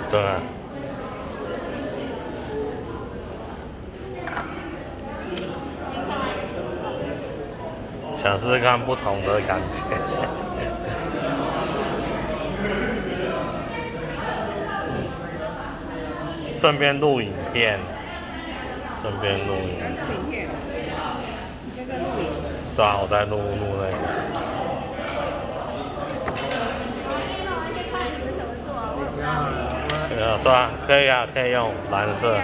对啊。想试试看不同的感觉。顺便录影片，顺便录影。 在录影片，你在录影？ 对啊，我在录那个。对啊，可以啊，可以用蓝色。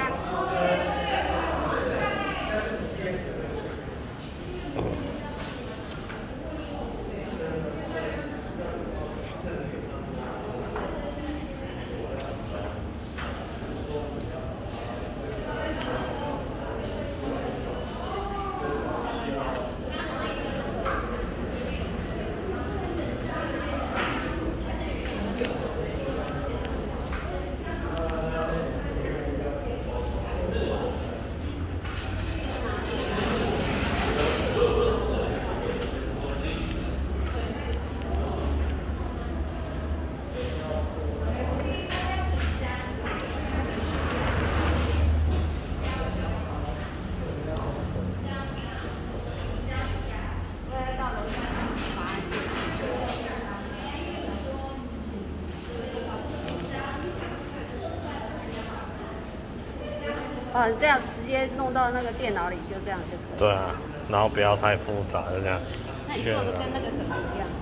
哦，你这样直接弄到那个电脑里，就这样就可以。 对啊，然后不要太复杂，就这样。 那你做的跟那个什么一样？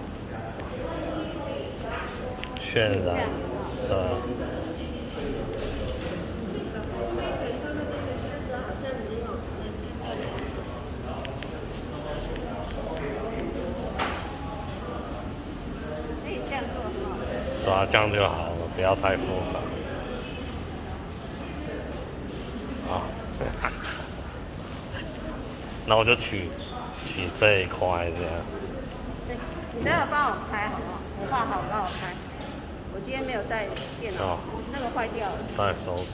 渲染，对啊。 这样做很好。 对啊，这样就好了，不要太复杂。好，那我就取这一块这样。 对，你待会帮我开好不好？我画好帮我开。我今天没有带电脑，那个坏掉了。 带手指。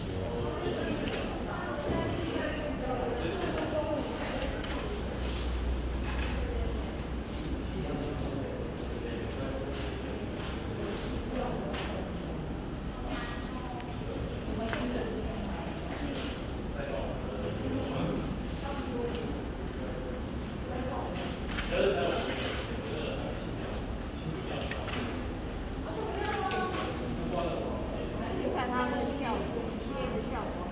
看它那个效果，贴的效果。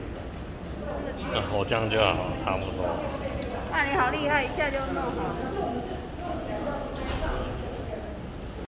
我这样就好，差不多。 哇，你好厉害，一下就弄好了。